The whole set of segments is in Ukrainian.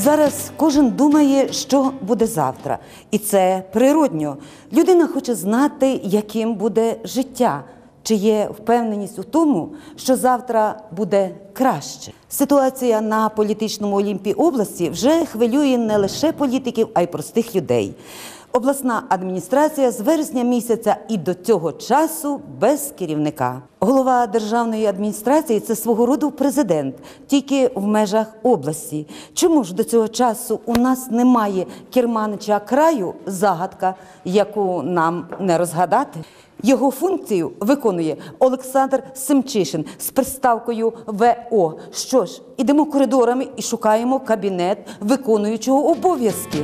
Зараз кожен думає, що буде завтра. І це природньо. Людина хоче знати, яким буде життя. Чи є впевненість у тому, що завтра буде краще? Ситуація на політичному Олімпі області вже хвилює не лише політиків, а й простих людей. Обласна адміністрація з вересня місяця і до цього часу без керівника. Голова державної адміністрації – це свого роду президент, тільки в межах області. Чому ж до цього часу у нас немає керманича краю – загадка, яку нам не розгадати? Його функцію виконує Олександр Семчишин з приставкою ВО. Що ж, ідемо коридорами і шукаємо кабінет виконуючого обов'язки.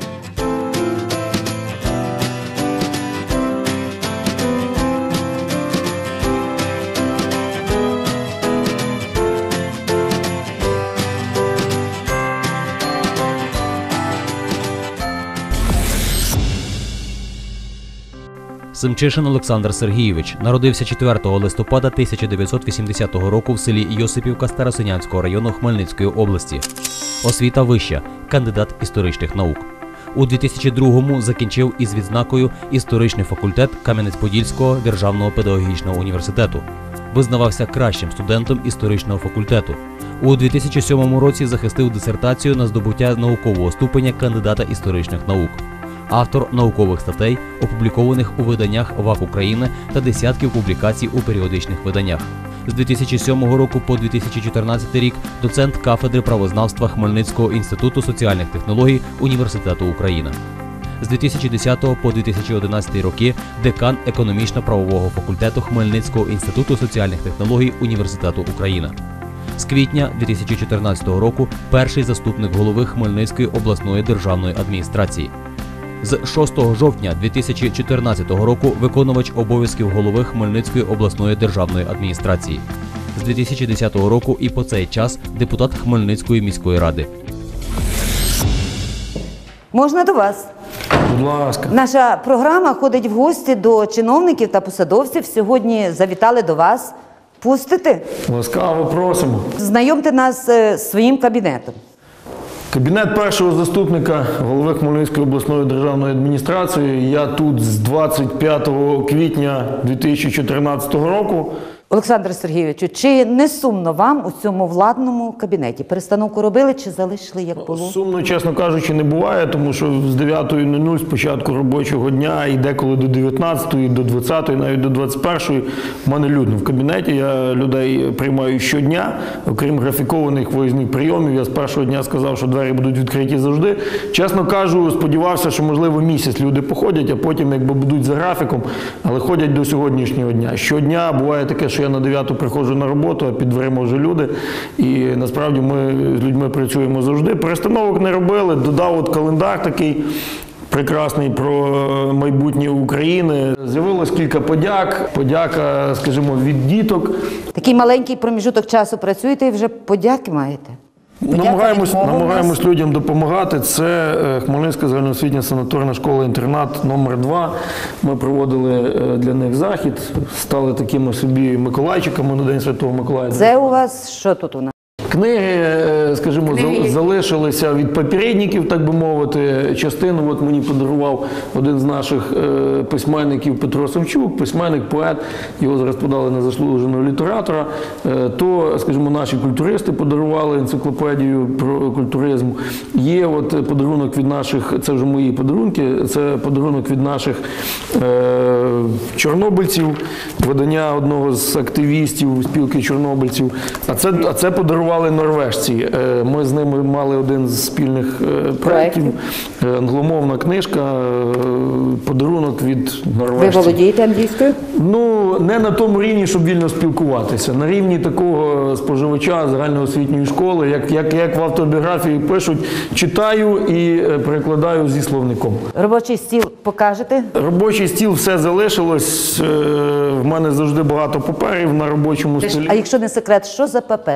Семчишин Олександр Сергійович народився 4 листопада 1980 року в селі Йосипівка Старосинянського району Хмельницької області. Освіта вища, кандидат історичних наук. У 2002-му закінчив із відзнакою історичний факультет Кам'янець-Подільського державного педагогічного університету. Визнавався кращим студентом історичного факультету. У 2007 році захистив дисертацію на здобуття наукового ступеня кандидата історичних наук. Автор наукових статей, опублікованих у виданнях ВАК України та десятків публікацій у періодичних виданнях. З 2007 року по 2014 рік доцент кафедри правознавства Хмельницького інституту соціальних технологій Університету України. З 2010 по 2011 роки декан економічно-правового факультету Хмельницького інституту соціальних технологій Університету України. З квітня 2014 року перший заступник голови Хмельницької обласної державної адміністрації. З 6 жовтня 2014 року виконувач обов'язків голови Хмельницької обласної державної адміністрації. З 2010 року і по цей час депутат Хмельницької міської ради. Можна до вас? Будь ласка. Наша програма ходить в гості до чиновників та посадовців. Сьогодні завітали до вас. Пустите? Ласкаво просимо. Знайомте нас з своїм кабінетом. Кабінет першого заступника голови Хмельницької обласної державної адміністрації. Я тут з 25 квітня 2014 року. Олександре Сергійовичу, чи не сумно вам у цьому владному кабінеті? Перестановку робили чи залишили, як було? Сумно, чесно кажучи, не буває, тому що з 9:00 з початку робочого дня і деколи до 19-ї, до 20-ї, навіть до 21-ї в мене людно в кабінеті. Я людей приймаю щодня, окрім графікованих виїзних прийомів. Я з першого дня сказав, що двері будуть відкриті завжди. Чесно кажу, сподівався, що можливо місяць люди походять, а потім якби будуть за графіком, але ходять до сьогоднішнього дня. Щодня буває таке, що я на 9-ту приходжу на роботу, а під дверима вже люди. І насправді ми з людьми працюємо завжди. Перестановок не робили, додав от календар такий прекрасний про майбутнє України. З'явилось кілька подяк. Подяка, скажімо, від діток. Такий маленький проміжуток часу працюєте і вже подяки маєте? Намагаємось людям допомагати. Це Хмельницька загальноосвітня санаторна школа-інтернат номер 2. Ми проводили для них захід, стали такими собі Миколайчиками на День Святого Миколая. Це у вас, що тут у нас? Книги, скажімо, залишилися від попередників, так би мовити. Частину от мені подарував один з наших письменників Петро Савчук, письменник, поет. Його зараз подали на заслуженого літератора. То, скажімо, наші культуристи подарували енциклопедію про культуризм. Є от подарунок від наших, це вже мої подарунки, це подарунок від наших чорнобильців, видання одного з активістів спілки чорнобильців. А це подарували норвежці. Ми з ними мали один з спільних проєктів. Англомовна книжка, подарунок від норвежців. Ви володієте англійською? Ну, не на тому рівні, щоб вільно спілкуватися. На рівні такого споживача загальноосвітньої школи, як в автобіографії пишуть, читаю і перекладаю зі словником. Робочий стіл покажете? Робочий стіл, все залишилось. В мене завжди багато паперів на робочому столі. А якщо не секрет, що за папери?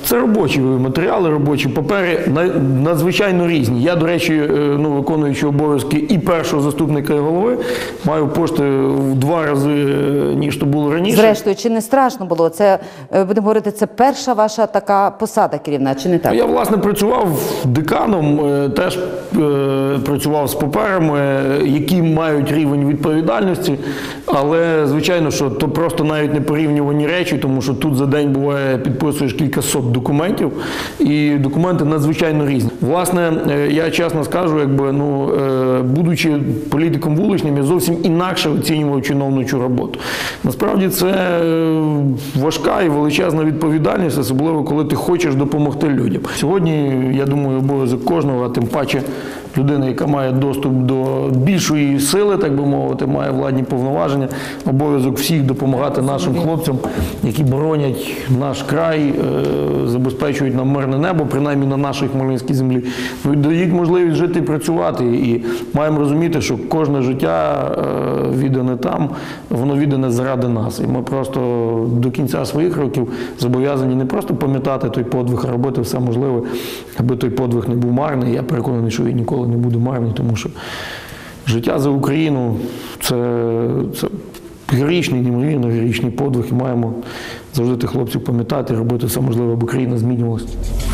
Це робочі матеріали, робочі папери, надзвичайно різні. Я, до речі, виконуючи обов'язки і першого заступника і голови, маю пошти в 2 рази, ніж то було раніше. Зрештою, чи не страшно було? Це, будемо говорити, це перша ваша така посада керівна, чи не так? Я, власне, працював деканом, теж працював з паперами, які мають рівень відповідальності, але, звичайно, що то просто навіть не порівнювані речі, тому що тут за день буває підписуєш кількасот документів, і документи надзвичайно різні. Власне, я чесно скажу, будучи політиком вуличним, я зовсім інакше оцінював чиновничу роботу. Насправді це важка і величезна відповідальність, особливо коли ти хочеш допомогти людям. Сьогодні, я думаю, обов'язок кожного, а тим паче людина, яка має доступ до більшої сили, так би мовити, має владні повноваження, обов'язок всіх допомагати нашим хлопцям, які боронять наш край, забезпечують нам мирне небо, принаймні на нашій Хмельницькій землі, дають можливість жити і працювати. І маємо розуміти, що кожне життя віддане там, воно віддане заради нас. І ми просто до кінця своїх років зобов'язані не просто пам'ятати той подвиг, а робити все можливе, аби той подвиг не був марний. Я переконаний, що він ніколи не буде марний, тому що життя за Україну – це героїчний, неймовірно героїчний подвиг, і маємо завжди тих хлопців пам'ятати, робити все можливе, аби країна змінювалася.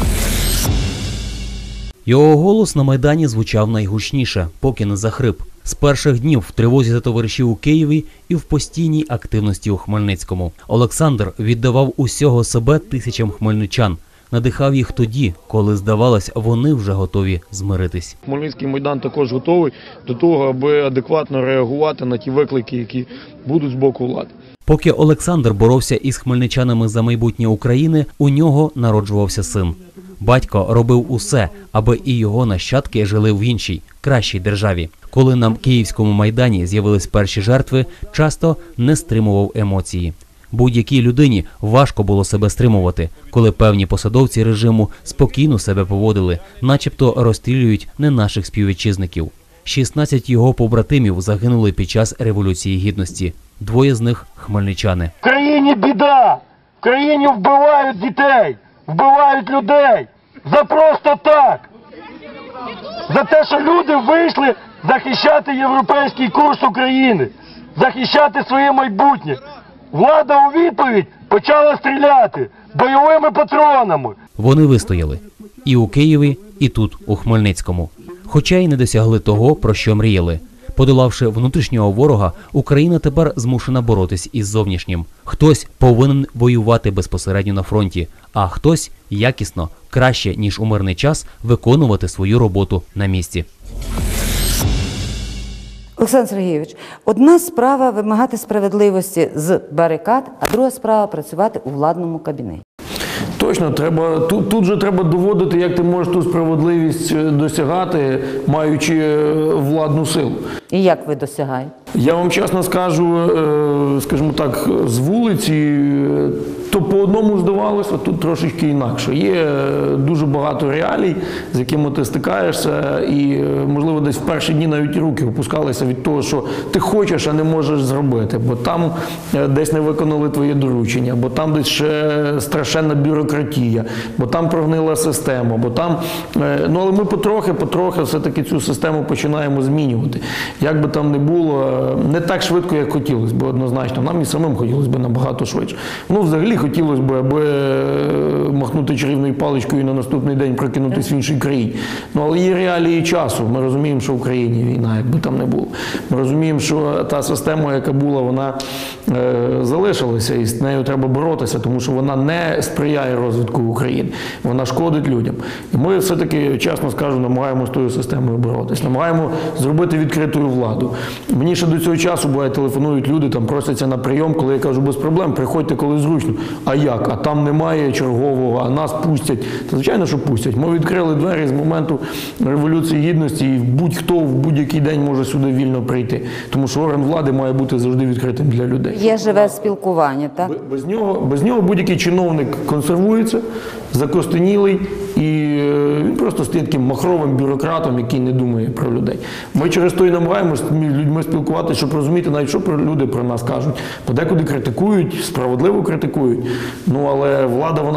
Його голос на Майдані звучав найгучніше, поки не захрип. З перших днів в тривозі за товаришів у Києві і в постійній активності у Хмельницькому. Олександр віддавав усього себе тисячам хмельничан. Надихав їх тоді, коли, здавалось, вони вже готові змиритись. Хмельницький Майдан також готовий до того, аби адекватно реагувати на ті виклики, які будуть з боку влади. Поки Олександр боровся із хмельничанами за майбутнє України, у нього народжувався син. Батько робив усе, аби і його нащадки жили в іншій, кращій державі. Коли на Київському Майдані з'явились перші жертви, часто не стримував емоції. Будь-якій людині важко було себе стримувати, коли певні посадовці режиму спокійно себе поводили, начебто розстрілюють не наших співвітчизників. 16 його побратимів загинули під час Революції Гідності. 2 з них – хмельничани. В країні біда! В країні вбивають дітей, вбивають людей. За просто так! За те, що люди вийшли захищати європейський курс України, захищати своє майбутнє. Влада у відповідь почала стріляти бойовими патронами. Вони вистояли і у Києві, і тут, у Хмельницькому. Хоча й не досягли того, про що мріяли. Подолавши внутрішнього ворога, Україна тепер змушена боротись із зовнішнім. Хтось повинен воювати безпосередньо на фронті, а хтось якісно, краще, ніж у мирний час, виконувати свою роботу на місці. Олександр Сергійович, одна справа вимагати справедливості з барикад, а друга справа працювати у владному кабінеті. Точно, тут же треба доводити, як ти можеш ту справедливість досягати, маючи владну силу. І як ви досягаєте? Я вам чесно скажу, скажімо так, з вулиці, то по одному здавалося, тут трошечки інакше. Є дуже багато реалій, з якими ти стикаєшся, і, можливо, десь в перші дні навіть руки опускалися від того, що ти хочеш, а не можеш зробити, бо там десь не виконали твоє доручення, бо там десь ще страшенна бюрократія, бо там прогнила система, бо там... але ми потрохи все-таки цю систему починаємо змінювати. Як би там не було, не так швидко, як хотілося б, однозначно. Нам і самим хотілося б набагато швидше. Взагалі хотілося б, аби махнути чарівною паличкою і на наступний день прокинутися в іншій країні. Але є реалії часу. Ми розуміємо, що в Україні війна, як би там не було. Ми розуміємо, що та система, яка була, вона залишилася, і з нею треба боротися, тому що вона не сприяє розвитку України. Вона шкодить людям. І ми все-таки, чесно скажу, намагаємося з тою системою боротися. Намагаємо зробити відкритою владу. Мені ще до цього часу буває, телефонують люди, там просяться на прийом, коли я кажу, без проблем, приходьте, коли зручно. А як? А там немає чергового, а нас пустять. Та, звичайно, що пустять. Ми відкрили двері з моменту Революції Гідності, і будь-хто в будь-який день може сюди вільно прийти. Тому що орган влади має бути завжди відкритим для людей. Є живе спілкування, так? Без нього будь-який чиновник консервується, закостенілий, і він просто стає таким махровим бюрократом, який не думає про людей. Ми через то і намагаємося з людьми спілкуватися, щоб розуміти навіть, що люди про нас кажуть. Подекуди критикують, справедливо критикують. Але влада, вона, напевно,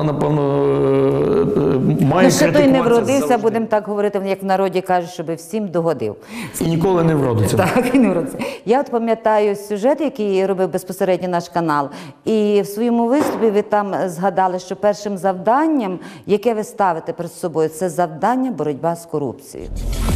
має ще той не критикуватися вродився, завжди. будемо так говорити, як в народі кажуть, щоб всім догодив. І ніколи не вродиться. Так, і не вродився. Я от пам'ятаю сюжет, який робив безпосередньо наш канал, і в своєму виступі ви там згадали, що першим завданням, яке ви ставите перед собою, це завдання боротьба з корупцією.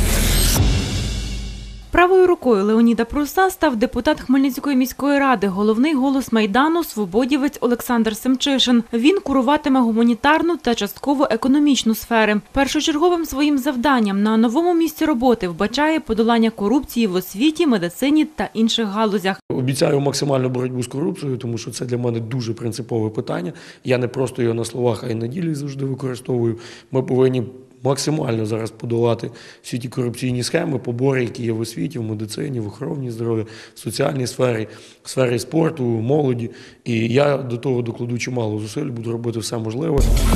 Правою рукою Леоніда Пруса став депутат Хмельницької міської ради, головний голос Майдану, свободівець Олександр Семчишин. Він куруватиме гуманітарну та частково економічну сфери. Першочерговим своїм завданням на новому місці роботи вбачає подолання корупції в освіті, медицині та інших галузях. Обіцяю максимальну боротьбу з корупцією, тому що це для мене дуже принципове питання. Я не просто його на словах, а й на ділі завжди використовую. Ми повинні максимально зараз подолати всі ті корупційні схеми, побори, які є в освіті, в медицині, в охороні здоров'я, в соціальній сфері, в сфері спорту, молоді. І я до того докладу чимало зусиль, буду робити все можливе.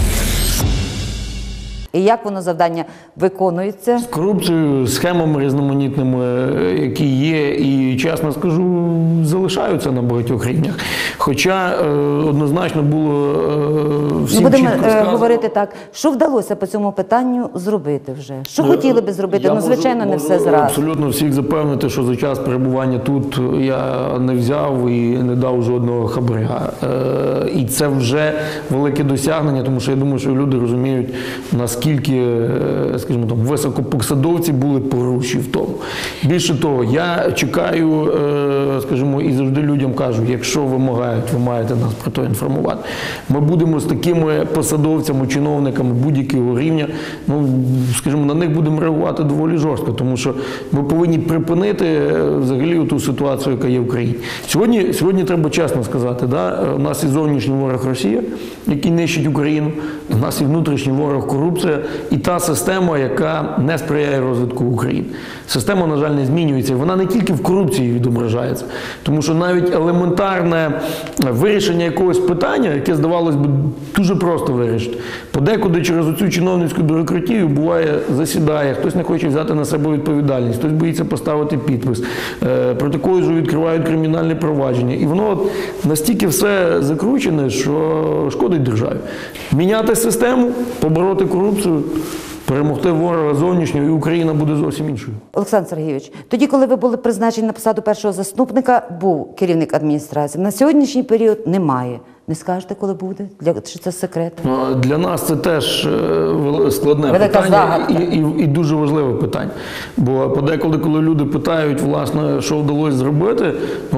І як воно завдання виконується? З корупцією, схемами різноманітними, які є, і, чесно скажу, залишаються на багатьох рівнях. Хоча однозначно було всім Будемо чітко сказано. говорити так, що вдалося по цьому питанню зробити вже? Що хотіли би зробити? Я Ну, звичайно, не можу все зразу. абсолютно всіх запевнити, що за час перебування тут я не взяв і не дав жодного хабаря. І це вже велике досягнення, тому що я думаю, що люди розуміють, наскільки, скажімо, там, високопосадовці були поруші в тому. Більше того, я чекаю, скажімо, і завжди людям кажу, якщо вимагають, ви маєте нас про то інформувати. Ми будемо з такими посадовцями, чиновниками будь-якого рівня, ну, скажімо, на них будемо реагувати доволі жорстко, тому що ми повинні припинити взагалі ту ситуацію, яка є в країні. Сьогодні треба чесно сказати, да? У нас і зовнішній ворог Росія, який нищить Україну, у нас і внутрішній ворог корупція, і та система, яка не сприяє розвитку України. Система, на жаль, не змінюється. Вона не тільки в корупції відображається, тому що навіть елементарне вирішення якогось питання, яке, здавалось би, дуже просто вирішити, подекуди через оцю чиновницьку бюрократію буває, засідає, хтось не хоче взяти на себе відповідальність, хтось боїться поставити підпис, проти когось вже відкривають кримінальне провадження. І воно настільки все закручене, що шкодить державі. Міняти систему, побороти корупцію, перемогти ворога зовнішнього, і Україна буде зовсім іншою. Олександр Сергійович, тоді, коли ви були призначені на посаду першого заступника, був керівник адміністрації. На сьогоднішній період немає. Не скажете, коли буде? Чи це секрет? Для нас це теж складне Велика питання загадка. і дуже важливе питання. Бо подеколи, коли люди питають, власне, що вдалося зробити,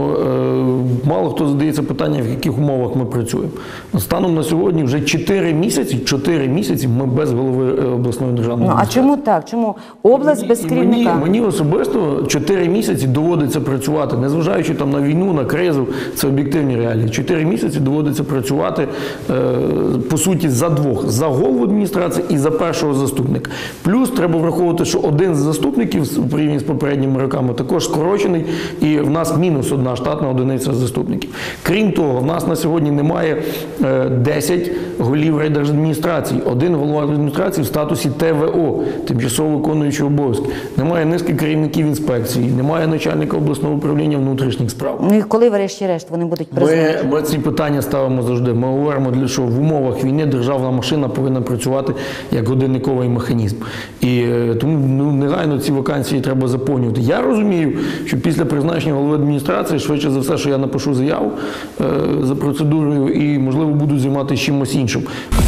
мало хто задається питання, в яких умовах ми працюємо. Станом на сьогодні вже 4 місяці ми без голови обласної державної Ну, а чому так? Чому область без керівника? Мені особисто 4 місяці доводиться працювати, незважаючи там на війну, на кризу, це об'єктивні реалії. 4 місяці доводиться працювати, по суті, за двох. За голову адміністрації і за першого заступника. Плюс треба враховувати, що один з заступників в порівнянні з попередніми роками також скорочений, і в нас мінус одна штатна одиниця заступників. Крім того, в нас на сьогодні немає 10 голів райдержадміністрації. Один голова адміністрації в статусі ТВО, тимчасово виконуючий обов'язки. Немає низки керівників інспекції, немає начальника обласного управління внутрішніх справ. Ну і коли, врешті-решт, вони будуть призначені? Ми ці питання ставимо завжди. Ми говоримо, що в умовах війни державна машина повинна працювати як годинниковий механізм. І тому негайно ці вакансії треба заповнювати. Я розумію, що після призначення голови адміністрації, швидше за все, що я напишу заяву за процедурою і, можливо, буду займатися чимось іншим.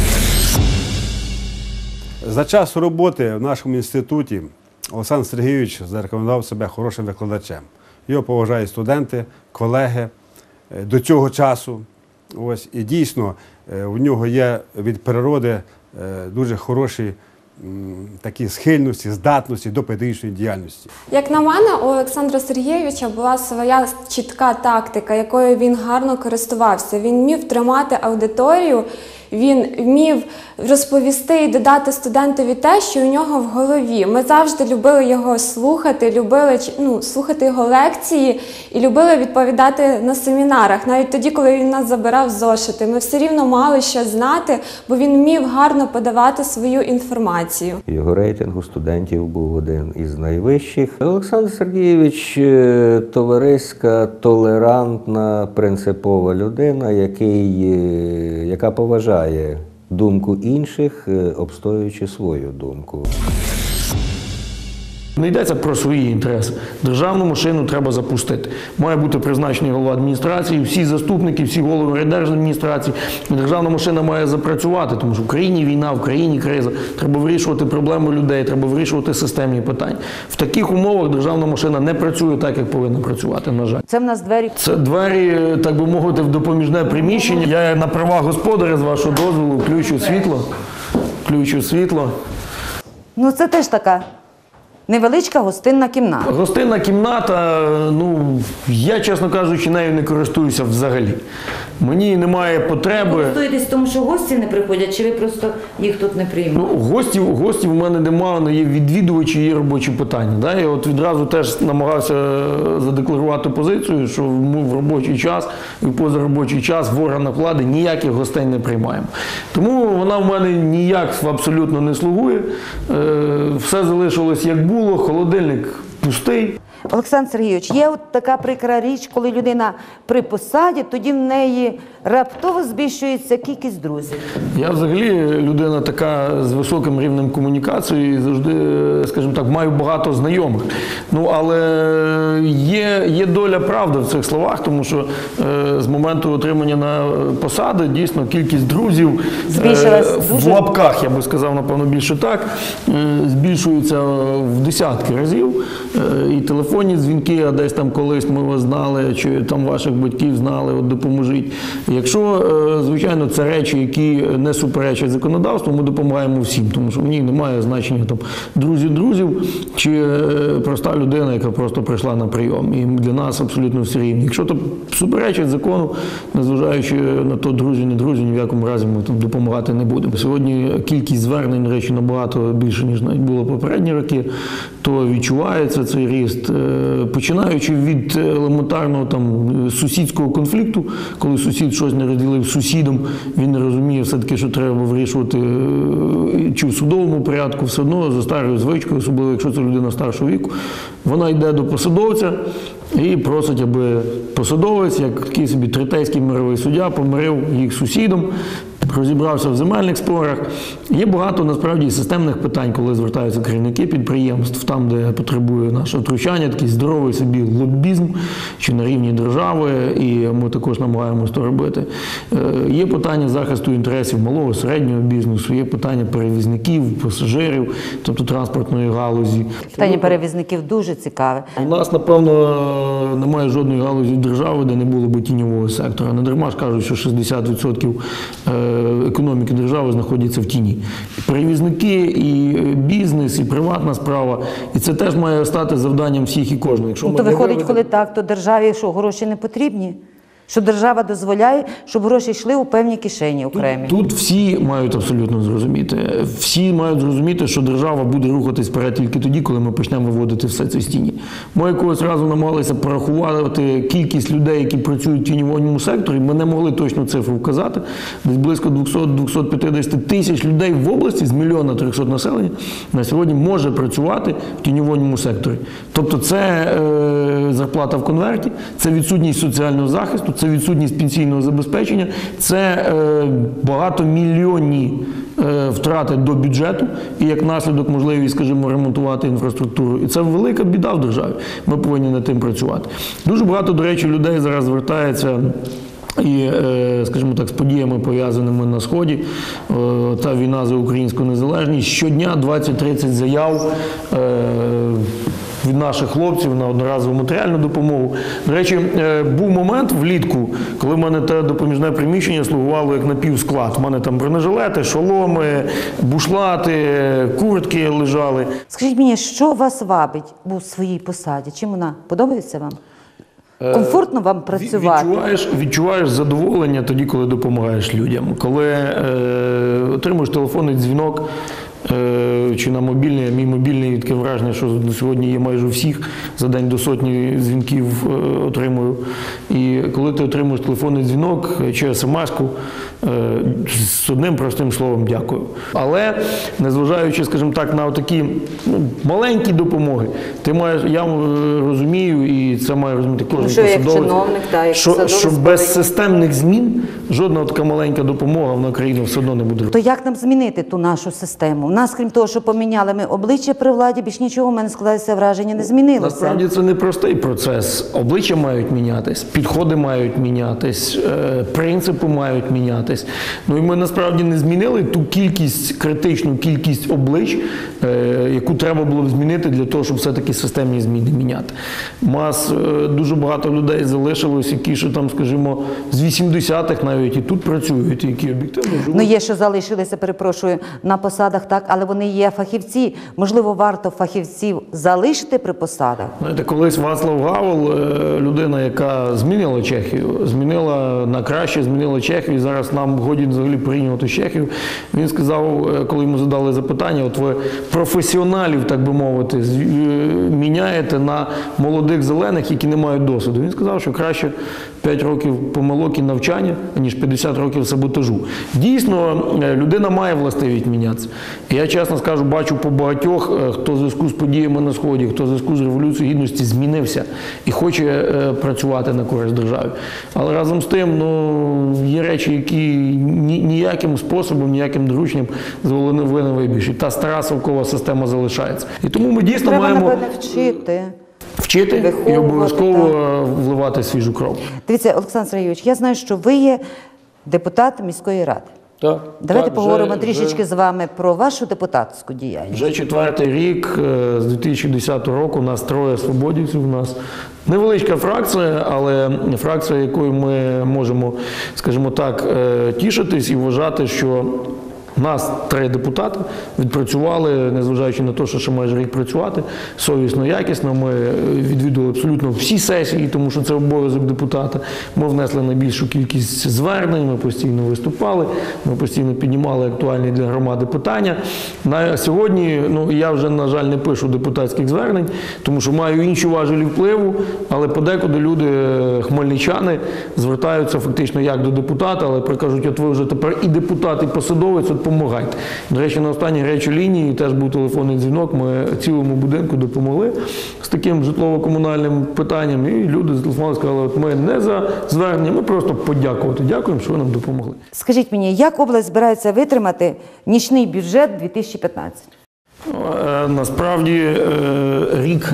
За час роботи в нашому інституті Олександр Сергійович зарекомендував себе хорошим викладачем. Його поважають студенти, колеги до цього часу. Ось, і дійсно, у нього є від природи дуже хороші такі схильності, здатності до педагогічної діяльності. Як на мене, у Олександра Сергійовича була своя чітка тактика, якою він гарно користувався. Він вмів тримати аудиторію, він вмів розповісти і додати студентові те, що у нього в голові. Ми завжди любили його слухати, любили слухати його лекції і любили відповідати на семінарах. Навіть тоді, коли він нас забирав зошити, ми все рівно мали що знати, бо він вмів гарно подавати свою інформацію. Його рейтинг у студентів був один із найвищих. Олександр Сергійович – товариська, толерантна, принципова людина, яка поважає думку інших, обстоюючи свою думку. Не йдеться про свої інтереси. Державну машину треба запустити. Має бути призначений голова адміністрації, всі заступники, всі голови райдержадміністрації. Державна машина має запрацювати, тому що в країні війна, в країні криза. Треба вирішувати проблеми людей, треба вирішувати системні питання. В таких умовах державна машина не працює так, як повинна працювати, на жаль. Це в нас двері. Це двері, так би мовити, в допоміжне приміщення. Я на правах господаря, з вашого дозволу, включу світло. Включу світло. Ну це теж така невеличка гостинна кімната. Гостинна кімната, ну, я, чесно кажучи, нею не користуюся взагалі. Мені немає потреби. Користуєтесь тому, що гості не приходять, чи ви просто їх тут не приймете? Ну, гостів у мене немає, але є відвідувачі, є робочі питання. Да? Я от відразу теж намагався задекларувати позицію, що ми в робочий час і в позаробочий час в органах влади ніяких гостей не приймаємо. Тому вона в мене ніяк абсолютно не слугує. Все залишилось як було, холодильник пустий. Олександр Сергійович, є от така прикра річ, коли людина при посаді, тоді в неї раптово збільшується кількість друзів. Я взагалі людина така з високим рівнем комунікації і завжди, скажімо так, маю багато знайомих. Ну, але є доля правди в цих словах, тому що з моменту отримання на посади дійсно кількість друзів в лапках, я би сказав, напевно, більше так, збільшується в десятки разів. І телефонні дзвінки, а десь там колись ми вас знали, чи там ваших батьків знали, от допоможіть. Якщо, звичайно, це речі, які не суперечать законодавству, ми допомагаємо всім, тому що в ній немає значення там друзів, чи проста людина, яка просто прийшла на прийом. І для нас абсолютно всі рівні. Якщо то суперечить закону, незважаючи на то, друзі, не друзі, ні в якому разі ми там допомагати не будемо. Сьогодні кількість звернень, до речі, набагато більше, ніж навіть було попередні роки, то відчувається цей ріст. Починаючи від елементарного там сусідського конфлікту, коли сусід щось не розділив з сусідом, він не розуміє все-таки, що треба вирішувати чи в судовому порядку, все одно за старою звичкою, особливо якщо це людина старшого віку, вона йде до посадовця і просить, аби посадовець, як такий собі третейський мировий суддя, помирив їх з сусідом, розібрався в земельних спорах. Є багато, насправді, системних питань, коли звертаються керівники підприємств, там, де потребує нашого втручання, такий здоровий собі лобізм, чи на рівні держави, і ми також намагаємося то робити. Є питання захисту інтересів малого, середнього бізнесу, є питання перевізників, пасажирів, тобто транспортної галузі. Питання перевізників дуже цікаве. У нас, напевно, немає жодної галузі держави, де не було би тіньового сектора. Не дарма ж кажуть, що 60% економіки держави знаходяться в тіні. Перевізники, і бізнес, і приватна справа. І це теж має стати завданням всіх і кожного. Ну, то виходить, коли так, то державі що, гроші не потрібні? Що держава дозволяє, щоб гроші йшли у певні кишені окремі? Тут всі мають абсолютно зрозуміти. Всі мають зрозуміти, що держава буде рухатись вперед тільки тоді, коли ми почнемо виводити все це з тіні. Ми якогось разу намагалися порахувати кількість людей, які працюють в тіньовому секторі. Ми не могли точну цифру вказати. Десь близько 200-250 тисяч людей в області з 1 300 000 населення на сьогодні може працювати в тіньовому секторі. Тобто це зарплата в конверті, це відсутність соціального захисту, це відсутність пенсійного забезпечення, це багатомільйонні втрати до бюджету і як наслідок можливість, скажімо, ремонтувати інфраструктуру. І це велика біда в державі. Ми повинні над тим працювати. Дуже багато, до речі, людей зараз звертається і, скажімо так, з подіями, пов'язаними на Сході, та війна за українську незалежність. Щодня 20-30 заяв від наших хлопців на одноразову матеріальну допомогу. До речі, був момент влітку, коли в мене те допоміжне приміщення слугувало як напівсклад. У мене там бронежилети, шоломи, бушлати, куртки лежали. Скажіть мені, що вас вабить у своїй посаді? Чим вона подобається вам? Комфортно вам працювати? Відчуваєш задоволення тоді, коли допомагаєш людям. Коли отримуєш телефонний дзвінок, чи на мобільний, а мій мобільний, таке враження, що сьогодні є майже всіх, за день до сотні дзвінків отримую. І коли ти отримуєш телефонний дзвінок чи смс-ку з одним простим словом «дякую». Але, незважаючи, скажімо так, на такі маленькі допомоги, ти маєш, я розумію, і це має розуміти кожен посадовець, що без системних змін Жодна така маленька допомога в Україну все одно не буде. То як нам змінити ту нашу систему? У нас, крім того, що поміняли ми обличчя при владі, більш нічого, в мене складається враження, не змінилося. Насправді це непростий процес. Обличчя мають мінятись, підходи мають мінятись, принципи мають мінятись. Ну і ми насправді не змінили ту критичну кількість облич, яку треба було б змінити для того, щоб все-таки системні зміни міняти. Дуже багато людей залишилось, які ще там, скажімо, з 80-х навіть і тут працюють, які об'єктивно живуть. Ну є, що залишилися, перепрошую, на посадах, так, але вони є фахівці. Можливо, варто фахівців залишити при посадах? Знаєте, колись Вацлав Гавел, людина, яка змінила Чехію, змінила на краще, змінила Чехію, зараз нам годі взагалі порівнювати Чехію. Він сказав, коли йому задали запитання, от ви професіоналів, так би мовити, міняєте на молодих зелених, які не мають досвіду. Він сказав, що краще 5 років помилок і навчання, ніж 50 років саботажу. Дійсно, людина має властивість мінятися. Я, чесно скажу, бачу по багатьох, хто в зв'язку з подіями на Сході, хто в зв'язку з Революцією Гідності змінився і хоче працювати на користь держави. Але разом з тим, є речі, які ніяким способом, ніяким дорученням ви не вибіжуть. Та стара совкова система залишається. І тому ми дійсно маємо... Треба, напевне, вчити і обов'язково вливати свіжу кров. Дивіться, Олександр Сергійович, я знаю, що ви є депутат міської ради. Так, Давайте поговоримо трішечки з вами про вашу депутатську діяльність. Вже 4-й рік, з 2010 року, у нас 3 свободівців, у нас невеличка фракція, але фракція, якою ми можемо, скажімо так, тішитись і вважати, що нас 3 депутати відпрацювали, незважаючи на те, що ще майже рік працювати, совісно, якісно. Ми відвідували абсолютно всі сесії, тому що це обов'язок депутата. Ми внесли найбільшу кількість звернень, ми постійно виступали, ми постійно піднімали актуальні для громади питання. На сьогодні, я вже, на жаль, не пишу депутатських звернень, тому що маю інші важелі впливу, але подекуди люди, хмельничани, звертаються фактично як до депутата, але прикажуть, от ви вже тепер і депутат, і посадовець, от допомагайте. До речі, на останній гарячій лінії теж був телефонний дзвінок, ми цілому будинку допомогли з таким житлово-комунальним питанням, і люди зателефонували, сказали, от ми не за звернення, ми просто подякувати. Дякуємо, що ви нам допомогли. Скажіть мені, як область збирається витримати нічний бюджет 2015? Насправді, рік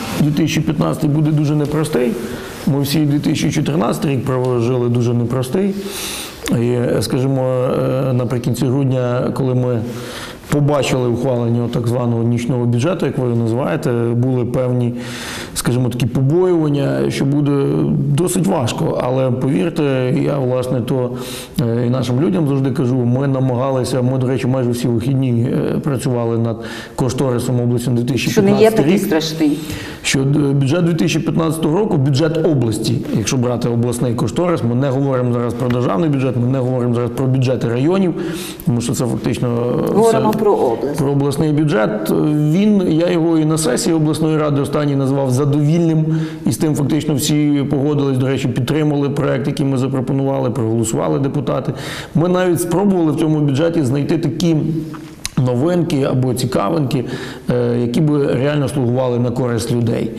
2015 буде дуже непростий. Ми всі 2014 рік прожили дуже непростий. І, скажімо, наприкінці грудня, коли ми побачили ухвалення так званого нічного бюджету, як ви його називаєте, були певні, скажімо, такі побоювання, що буде досить важко. Але повірте, я, власне, то і нашим людям завжди кажу, ми намагалися, ми, до речі, майже всі вихідні працювали над кошторисом області на 2015 рік. Що не є такий страшний. Що бюджет 2015 року, бюджет області, якщо брати обласний кошторис, ми не говоримо зараз про державний бюджет, ми не говоримо зараз про бюджети районів, тому що це фактично говоримо про область. Про обласний бюджет. Я його і на сесії обласної ради останній назвав задовільним, і з тим фактично всі погодились, до речі, підтримали проект, який ми запропонували, проголосували депутати. Ми навіть спробували в цьому бюджеті знайти такі новинки або цікавинки, які би реально слугували на користь людей.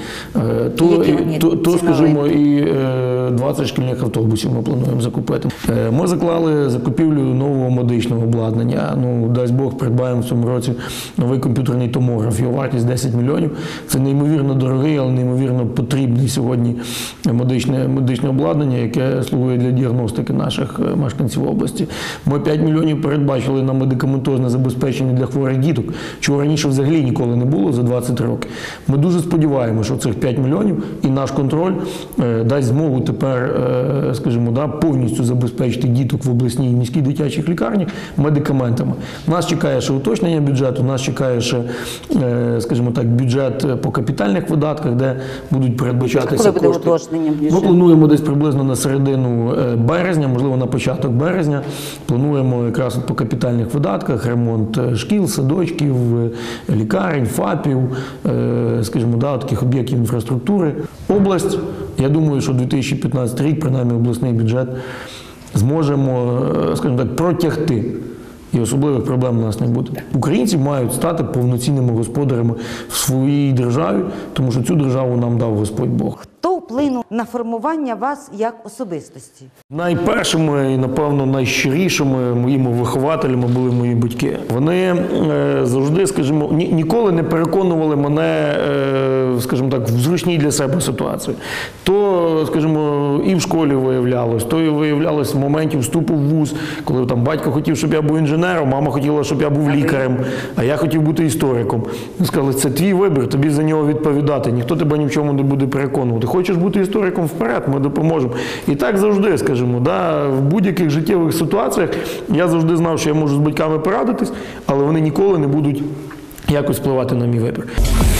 То, скажімо, і 20 шкільних автобусів ми плануємо закупити. Ми заклали закупівлю нового медичного обладнання. Дасть Бог, придбаємо в цьому році новий комп'ютерний томограф. Його вартість 10 мільйонів. Це неймовірно дорогий, але неймовірно потрібний сьогодні медичне обладнання, яке слугує для діагностики наших мешканців області. Ми 5 мільйонів передбачили на медикаментозне забезпечення для хворих діток, чого раніше взагалі ніколи не було за 20 років. Ми дуже сподіваємося, що цих 5 мільйонів і наш контроль дасть змогу тепер, скажімо, повністю забезпечити діток в обласній і міській дитячих лікарнях медикаментами. Нас чекає ще уточнення бюджету, нас чекає ще, скажімо так, бюджет по капітальних видатках, де будуть передбачатися кошти. Коли буде уточнення бюджету? Ми плануємо десь приблизно на середину березня, можливо, на початок березня. Плануємо якраз по капітальних видатках ремонт шкіл, садочків, лікарень, ФАПів, скажімо, таких об'єктів інфраструктури. Область, я думаю, що 2015 рік, принаймні обласний бюджет, зможемо, скажімо так, протягти. І особливих проблем у нас не буде. Українці мають стати повноцінними господарями в своїй державі, тому що цю державу нам дав Господь Бог. Хто вплинув на формування вас як особистості? Найпершими і, напевно, найщирішими моїми вихователями були мої батьки. Вони завжди, скажімо, ніколи не переконували мене, скажімо так, в зручній для себе ситуації. То, скажімо, і в школі виявлялось, то і виявлялось в моменті вступу в вуз, коли там батько хотів, щоб я був інженером, мама хотіла, щоб я був лікарем, а я хотів бути істориком. Вони сказали, це твій вибір, тобі за нього відповідати, ніхто тебе ні в чому не буде переконувати. Хочеш бути істориком, вперед, ми допоможемо. І так завжди, скажімо, в будь-яких життєвих ситуаціях я завжди знав, що я можу з батьками порадитись, але вони ніколи не будуть якось впливати на мій вибір.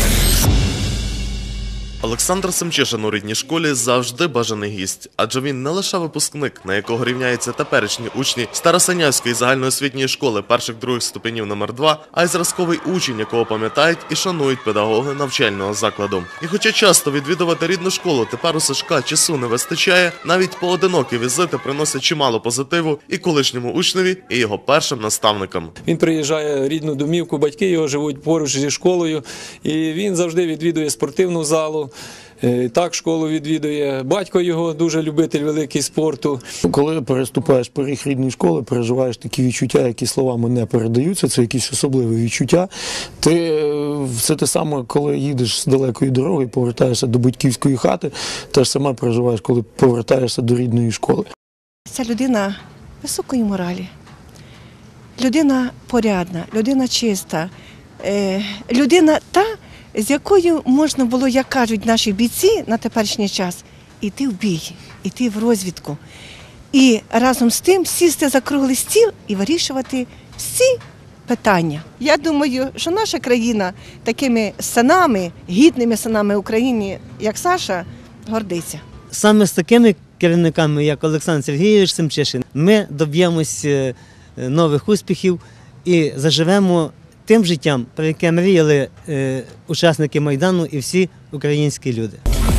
Олександр Семчишин у рідній школі завжди бажаний гість, адже він не лише випускник, на якого рівняються теперішні учні Старосинявської загальноосвітньої школи перших-других ступенів номер 2, а й зразковий учень, якого пам'ятають і шанують педагоги навчального закладу. І хоча часто відвідувати рідну школу тепер у Сашка часу не вистачає, навіть поодинокі візити приносять чимало позитиву і колишньому учневі, і його першим наставникам. Він приїжджає в рідну домівку, батьки його живуть поруч зі школою, і він завжди відвідує спортивну залу. Так школу відвідує. Батько його дуже любитель великий спорту. Коли переступаєш поріг рідної школи, переживаєш такі відчуття, які словами не передаються, це якісь особливі відчуття. Це те саме, коли їдеш з далекої дороги, повертаєшся до батьківської хати, те ж саме переживаєш, коли повертаєшся до рідної школи. Ця людина високої моралі, людина порядна, людина чиста, людина та, з якою можна було, як кажуть наші бійці на теперішній час, йти в бій, йти в розвідку. І разом з тим сісти за круглий стіл і вирішувати всі питання. Я думаю, що наша країна такими синами, гідними синами України, як Саша, гордиться. Саме з такими керівниками, як Олександр Сергійович Семчишин, ми доб'ємось нових успіхів і заживемо тим життям, про яке мріяли учасники Майдану і всі українські люди.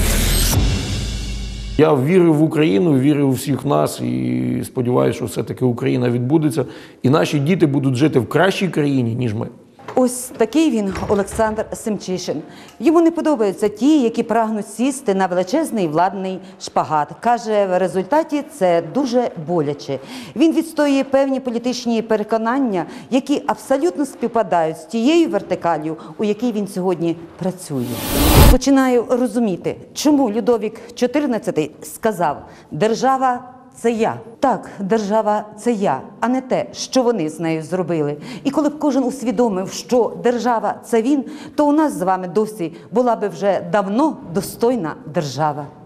Я вірю в Україну, вірю у всіх нас і сподіваюся, що все-таки Україна відбудеться. І наші діти будуть жити в кращій країні, ніж ми. Ось такий він, Олександр Семчишин. Йому не подобаються ті, які прагнуть сісти на величезний владний шпагат. Каже, в результаті це дуже боляче. Він відстоює певні політичні переконання, які абсолютно співпадають з тією вертикаллю, у якій він сьогодні працює. Починаю розуміти, чому Людовік XIV сказав «Держава – це я». Так, держава – це я, а не те, що вони з нею зробили. І коли б кожен усвідомив, що держава – це він, то у нас з вами досі була би вже давно достойна держава.